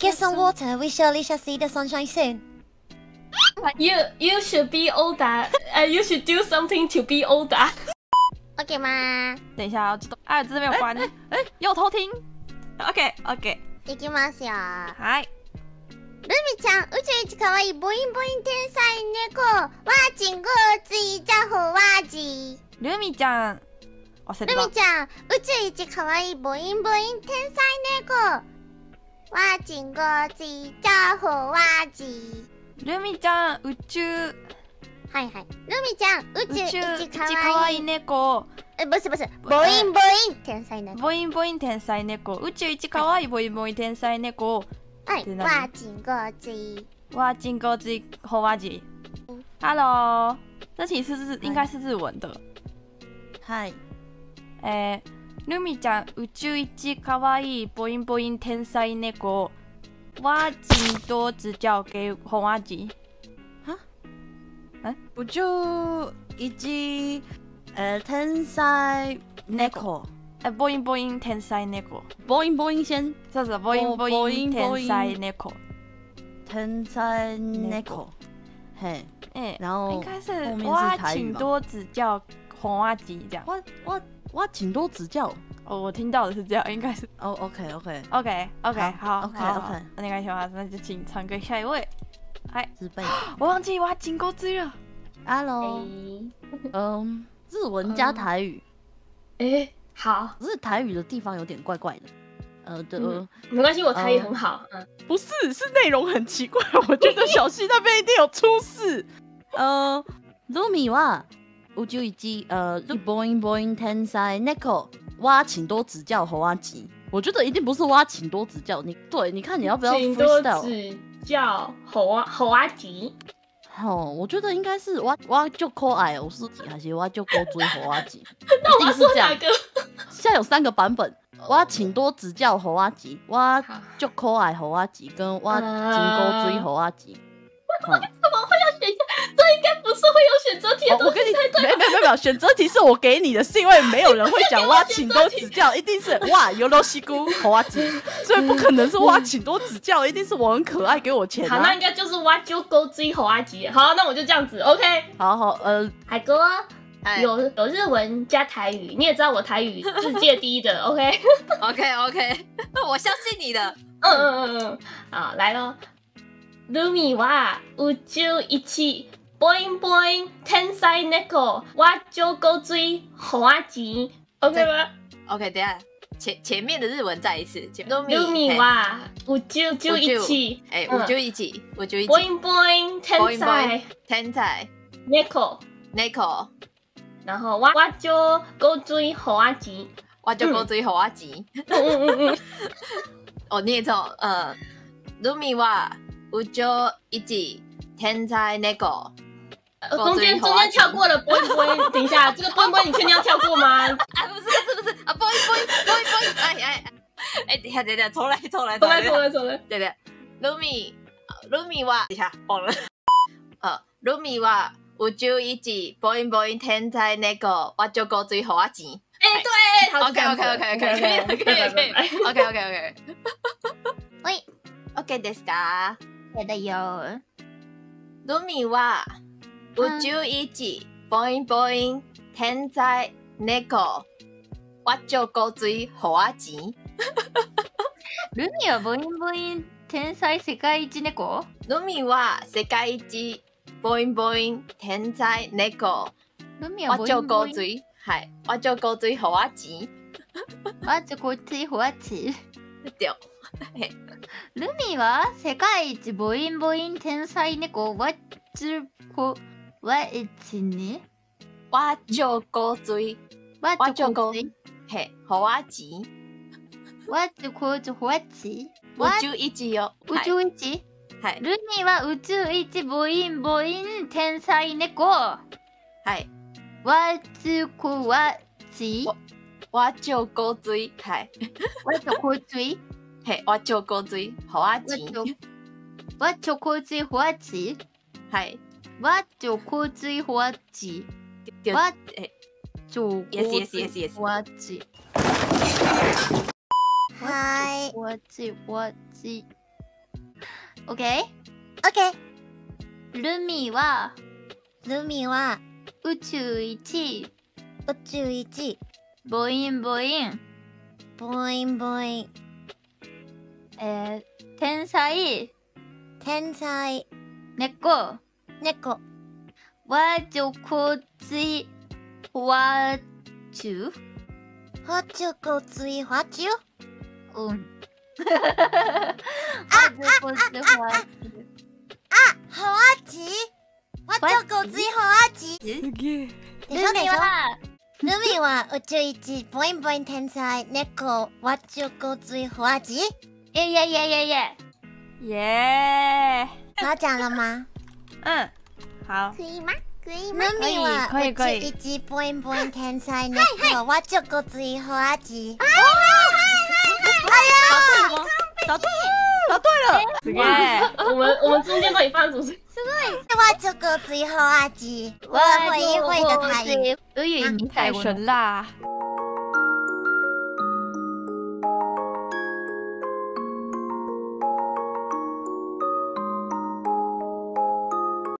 Get some water. We surely shall see the sunshine soon. You should be older. You should do something to be older. OK 吗？ 等一下哦，这边有关。又偷听。OK。 いきますよ。 はい。 ルミちゃん、宇宙一可愛いボインボイン天才猫。ワーチングーツイジャホワージ。 ルミちゃん。忘れた。 ルミちゃん、宇宙一可愛いボインボイン天才猫。ワーチングーツイジャホワージ。 ルミちゃん、宇宙。 はいはい。ルミちゃん、宇宙一可愛い猫。 不是，ボインボイン天才猫。 ボインボイン天才猫。宇宙一可愛いボインボイン天才猫。 はい。ワーチングーツイ。 哇，金钩子火蛙姐 ，Hello， 这题应该是日文的。 嗨， ルミちゃん、宇宙一可愛いボインボイン天才猫，我请多指教给火蛙姐。 哈？宇宙一天才猫。 ボインボイン天才猫。 ボインボイン先。 そうそう、ボインボイン天才猫。 天才猫，嘿，然后应该是我请多指教红蛙吉这样。 我请多指教。 哦，我听到的是这样，应该是。 哦 ，OK， 好， お願いします。那就请唱歌下一位。哎，我忘记挖金钩子了。 Hello，日文加台语。 好， 只是台语的地方有点怪怪的。 没关系，我台语很好。 不是，是内容很奇怪。我觉得小溪那边一定有出事。ルミは宇宙一ボインボイン天才猫，我请多指教火蛙吉。我觉得一定不是我请多指教你，对，你看你要不要 freestyle？ 请多指教火蛙吉。 我觉得应该是我就可爱我是还是我就够追火蛙吉？ 那我要说哪个？ 现在有3个版本。我请多指教火蛙吉，我就可爱火蛙吉，跟我金钩追火蛙吉。 怎么会有选择？这应该不是会有选择题的东西。 我跟你没有，选择题是我给你的，是因为没有人会讲我请多指教，一定是哇有罗西姑火蛙吉，所以不可能是我请多指教，一定是我很可爱给我钱。 好，那应该就是我就勾追火蛙吉。好，那我就这样子 ，OK。 好， 海哥。有日文加台语，你也知道我台语世界第一的 ，OK？ OK， 我相信你的。 好，来咯。ルミは宇宙一ボインボイン天才猫，我就勾追火蛙吉 ，OK 吗 ？OK， 等一下前面的日文再一次。 ルミは宇宙一宇宙一ボインボイン天才猫。然后我就勾追火蛙吉， 我就勾追火蛙吉。哦，念错。ルミは宇宙一天才猫。 中间跳过了波音波音，等一下，这个波音波音你确定要跳过吗？ 不是啊，波音，等一下，重来。对，ルミは，等一下忘了。ルミは。宇宙一ボインボイン天才猫，我就勾追火蛙吉。 对，好 ，OK， 可以 ，OK。 喂 ，OK ですか？ 对的よ。 ルミは宇宙一ボインボイン天才猫，我就勾追火蛙吉。 ルミはボインボイン天才世界一猫？ ルミは世界一。ボインボイン天才猫，我就勾追，我就勾追火蛙吉， 我就勾追火蛙吉。 对， ルミは世界一ボインボイン天才猫，我就勾追， 火蛙吉， 我就勾追火蛙吉， 宇宙一よ， 宇宙一。ルミは宇宙一ボインボイン天才猫。我就勾追， 我就勾追，我就勾追火蛙吉， 我就勾追火蛙吉，我就勾追火蛙吉，我就勾追火蛙吉。 はい。 火蛙吉。 OK？OK。 ルミはルミは宇宙一宇宙一ボインボインボインボイン天才天才猫猫は上骨花中花中骨水花中うん花地花中骨水花地すげえ。 でしょでしょルミは宇宙一ボインボイン天才猫花中骨水花地耶耶耶耶耶！ 耶！ 那讲了吗？ 嗯，好。 可以吗？可以吗？ルミは宇宙一ボインボイン天才猫花中骨水花地答对了， すげえ。 我们中间到底发生什么事？ 花中骨水花地，我会一会的台语。 俄语太神啦！